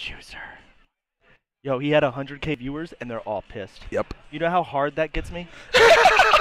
JUICER. Yo, he had 100K viewers, and they're all pissed. Yep. You know how hard that gets me?